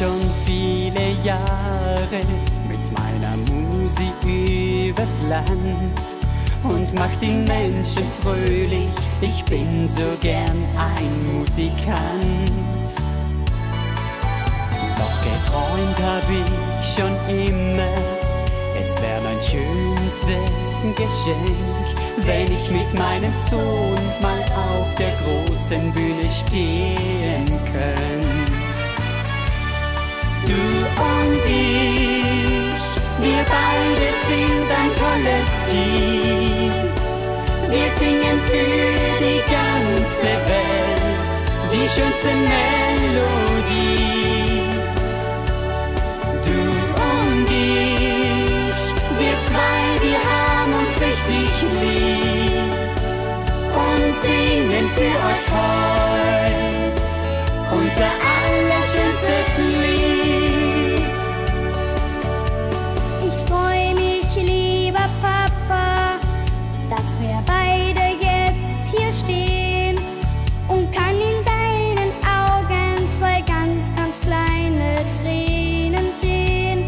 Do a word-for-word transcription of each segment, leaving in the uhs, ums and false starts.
schon viele Jahre mit meiner Musik übers Land und mach die Menschen fröhlich. Ich bin so gern ein Musikant. Doch geträumt hab ich schon immer, es wär mein schönstes Geschenk, wenn ich mit meinem Sohn mal auf der großen Bühne stehen könnt. Du und ich, wir beide sind ein tolles Team. Wir singen für die ganze Welt die schönste Melodie. Du und ich, wir zwei, wir haben uns richtig lieb und singen für euch heut unser allerschönstes Lied. Ich freu mich, lieber Papa, dass wir beide jetzt hier stehen und kann in deinen Augen zwei ganz, ganz kleine Tränen sehen.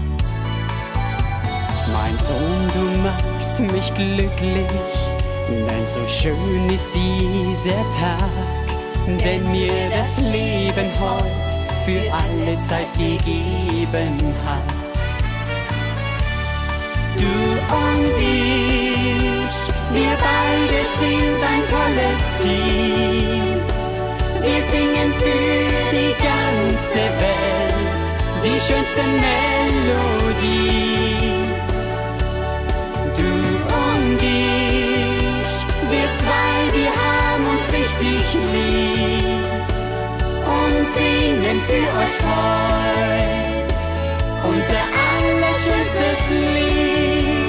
Mein Sohn, du machst mich glücklich, denn so schön ist dieser Tag, denn mir das Leben heut für alle Zeit gegeben hat. Du und ich, wir beide sind ein tolles Team. Wir singen für die ganze Welt die schönste Melodie. Du und ich, wir zwei, wir haben uns richtig lieb und singen für euch heut unser allerschönstes Lied.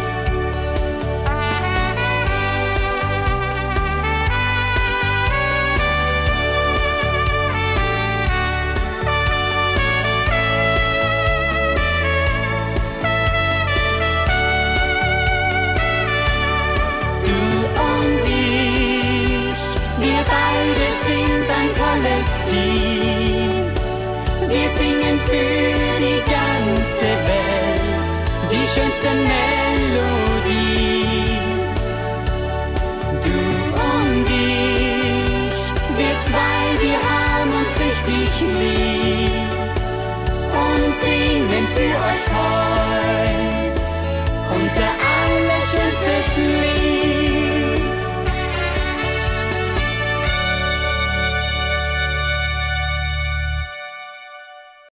Team. Wir singen für die ganze Welt die schönste Melodie. Du und ich, wir zwei, wir haben uns richtig lieb und singen für euch heute